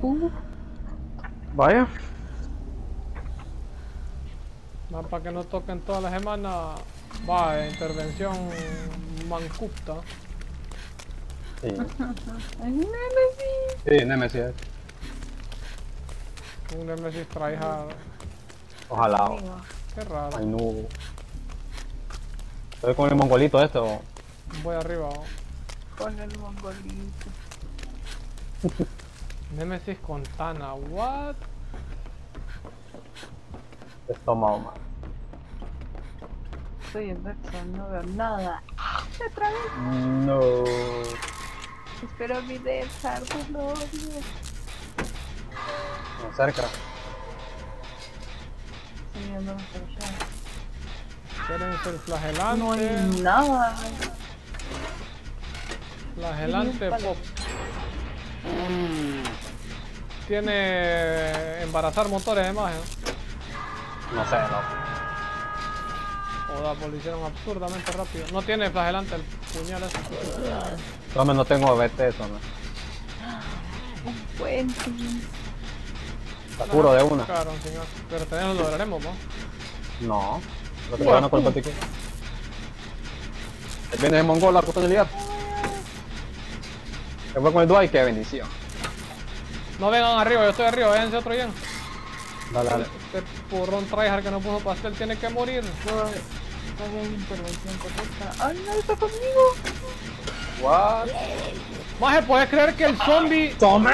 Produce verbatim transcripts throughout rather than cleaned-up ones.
Uh. Vaya. Más para que no toquen toda la semana. Va, intervención mancupta. Sí. Ay, Nemesis. Sí, Nemesis. Un Nemesis tryhard. Ojalá. Amigo. Qué raro. Ay, no. Estoy con el mongolito este o. Voy arriba. ¿O? Con el mongolito. Nemesis con Tana. What? Estómago, man. Estoy en Dexon, no veo nada. Me trabé. No. Espero mi Dexar, por favor. Me cerca. Estoy viendo por allá. Quieren ser flagelante. No hay nada. Flagelante pop. Tiene embarazar motores de magia. No sé, no. Joder, pues lo hicieron absurdamente rápido. No tiene flagelante el puñal ese. Tome, no tengo B T eso, ¿no? Un puente. Sakuro de una. Claro, señor. Pero tenemos lo lograremos, ¿no? No. Lo que Bueno, gano con el botiquín. Viene de Mongol la oportunidad. Se fue con el Dwight, qué bendición. No vengan arriba, yo estoy arriba, váyanse otro lleno. Dale, dale. Este porrón tryhard que no puso pastel tiene que morir. Todavía hay intervención correcta. ¡Ay, no está conmigo! What? Maje, ¿puedes creer que el zombie... ¡Tome!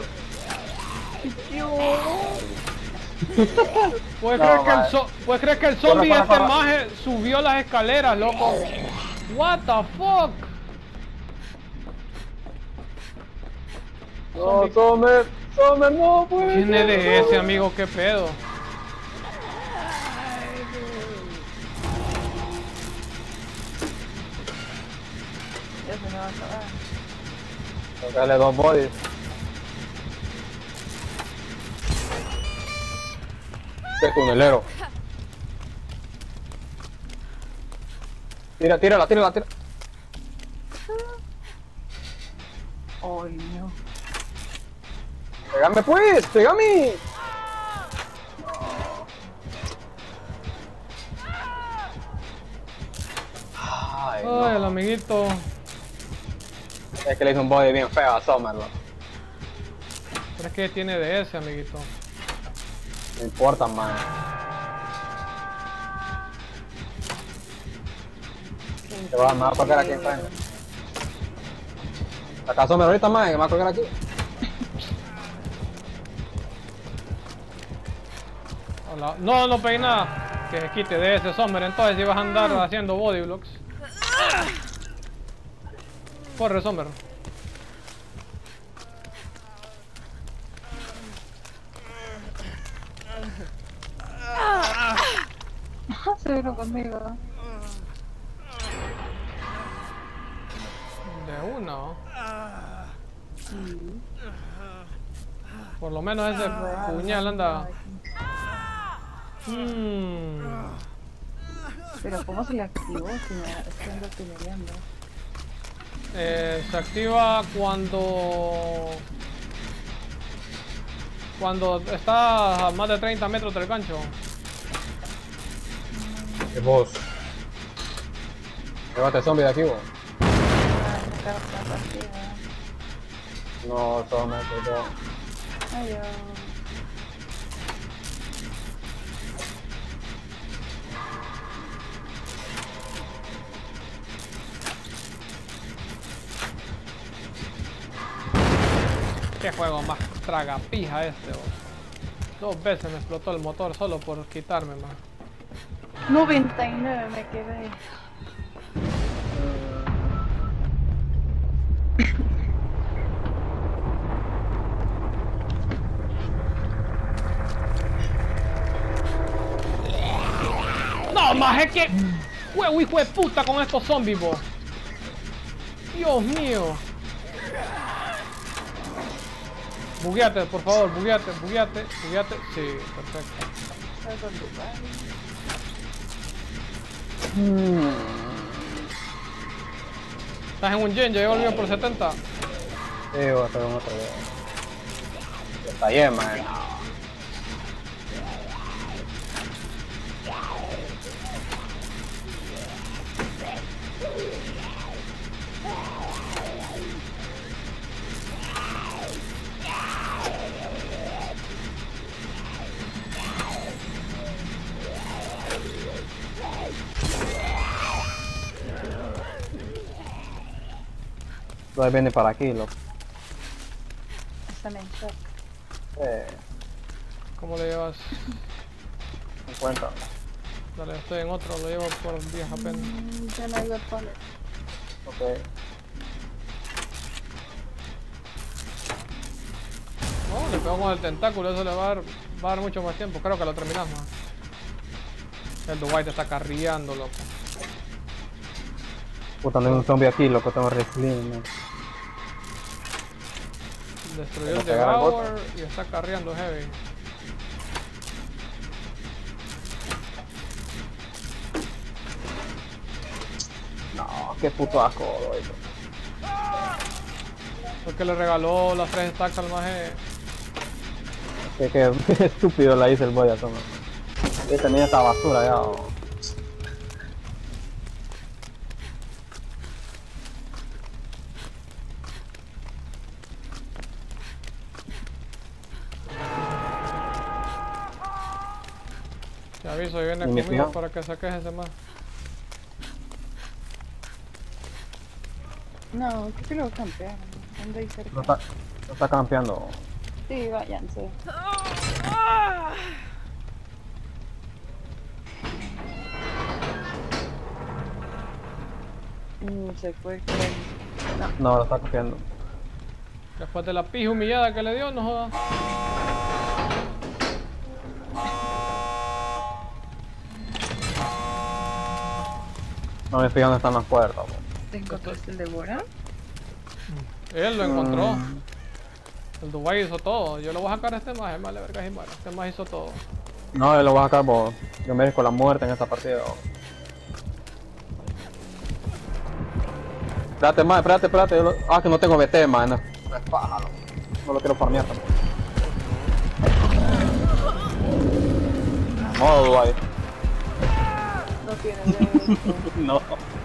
¿Puedes No, creer, que el maje. zo- ¿Puedes creer que el zombie Corre, este corre, corre. maje subió las escaleras, loco? What the fuck? No, tome, tome, no, pues. Tiene de ese, amigo, qué pedo. Ya se me va a acabar. Tengo que darle dos bodies. Qué tunelero. Tira, tírala, tírala, tírala. Ay, no. Pégame pues, pégame. Ay, no. Ay, el amiguito. Es que le hice un body bien feo a Summer, ¿no? Pero es que tiene de ese, amiguito. No importa, man. Te vas, me va a colgar aquí enfrente. Acá Summer ahorita, man, que me va a colgar aquí. Hola. No, no pegué nada. Que se quite de ese Sommer, entonces si vas a andar haciendo body blocks. Corre, Sommer. Se vino conmigo. De uno. Sí. Por lo menos ese puñal anda. Hmm. Pero ¿cómo se le activó si me estoy ando tuneleando? Eh, se activa cuando cuando está a más de treinta metros del gancho. ¿Qué vos? Llévate zombie de aquí, vos. Ah, me carga la partida. No, Summer, perdón. Adiós. Qué juego más tragapija este, vos. Dos veces me explotó el motor solo por quitarme, más. noventa y nueve me quedé. No, más es que juego hijo de puta con estos zombies, vos. Dios mío. Bugueate, por favor, bugueate, bugueate, bugueate. Sí, perfecto. Estás en un gen, ya llevo el mío por setenta. Sí, voy a hacer un otro video. Está bien, man. Entonces viene para aquí, loco. Están en shock. Eh, ¿Cómo lo llevas? cincuenta. Dale, estoy en otro, lo llevo por diez apenas. Mm, ya no hay weapones. Ok. No, le pegó con el tentáculo, eso le va a dar, va a dar mucho más tiempo. Creo que lo terminamos. El Dwight está carriando, loco. Puta, no hay un zombie aquí, loco, tengo resling, man. Destruyó el Vamos a pegar al Devour y está carriando heavy. No, qué puto asco, loco. Porque le regaló las tres stacks al maje. Qué, qué, qué estúpido la hice el boy a toma. Y tenía esta basura ya. Oh. Te aviso y viene ¿Y mi conmigo fijo? para que saques ese más. No, creo que lo campearon. Anda ahí cerca. No está, no está campeando. Sí, váyanse. Mm, se fue, creo. No, lo está campeando. Después de la pija humillada que le dio, no jodas. No me fijo dónde están las puertas. Po. ¿Te encontraste el Devora? Él lo encontró. Mm. El Dubai hizo todo. Yo lo voy a sacar a este maje, vale, verga, y muere. Este maje hizo todo. No, yo lo voy a sacar, po. Yo merezco la muerte en esta partida. Po. Espérate, más, espérate, espérate. Yo lo... Ah, que no tengo B T, man. No, no es paja, loco. No lo quiero farmear tampoco. No, Dubai. No tiene derecho. No.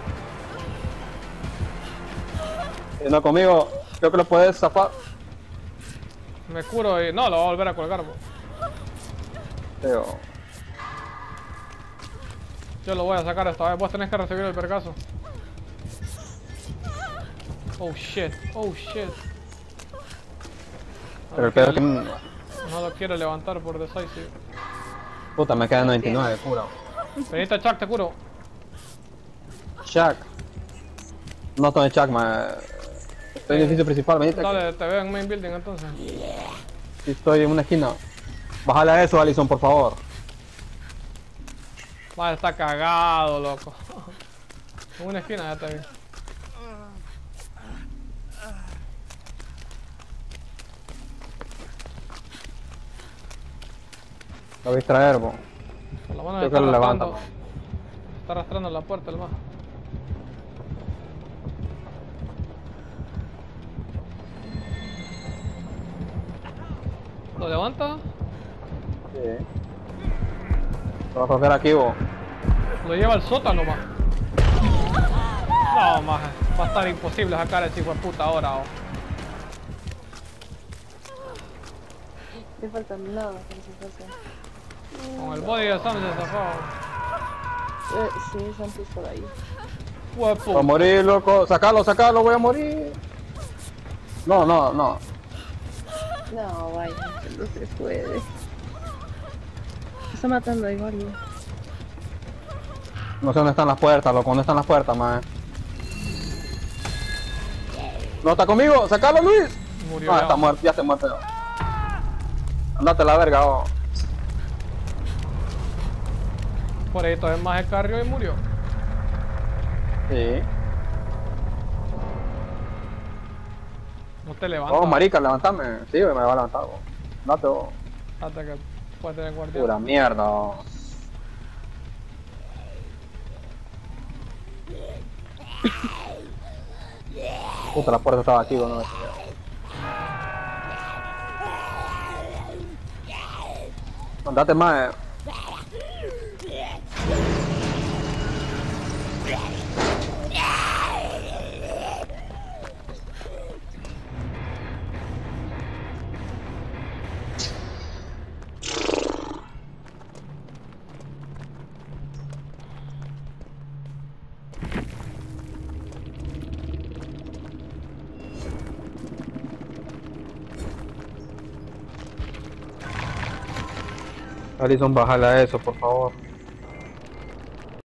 Eh, no, conmigo, creo que lo puedes zafar. Me curo y no, lo voy a volver a colgar. Bo. Pero... Yo lo voy a sacar esta vez. Vos tenés que recibir el vergazo. Oh shit, oh shit. No Pero lo el pedo es quiere- que... No lo quiere levantar por decisive. Puta, me quedan noventa y nueve de cura. Venite, Chuck, te curo. Chuck. No estoy en Chuck, man. Estoy en el edificio principal, venite. Dale, te veo en main building entonces. Sí, estoy en una esquina. Bájale a eso, Alison, por favor. Madre, está cagado, loco. En una esquina ya te vi. Lo voy a distraer, po. Por lo menos Creo está que lo levanta, arrastrando. Está arrastrando la puerta el más. ¿Lo levanta? Sí. Lo voy a coger aquí, bo. Lo lleva al sótano, más. No, más. Va a estar imposible sacar ese hijo de puta ahora. Oh. Le falta nada para su casa. Con el body de Sam se zafó. Eh, sí, Santos por ahí. Hijo de Voy a puta. morir, loco. Sacalo, sacalo, voy a morir. No, no, no. No, vaya, no se puede. Está matando igual, ¿no? No sé dónde están las puertas, loco. ¿Dónde están las puertas, man? No, está conmigo. Sacalo, Luis. Murió. No, ya. está muerto, ya está muerto. Andate a la verga, oh. Por ahí todavía más el carrio y murió. Sí. No te levantas. Oh, marica, levantame. Sí, me va a levantar, bo. Andate, bo. Hasta que puedes tener guardián. Pura mierda, bo. Puta, la puerta estaba aquí, bo, no me Andate más. Alison, bájala eso, por favor.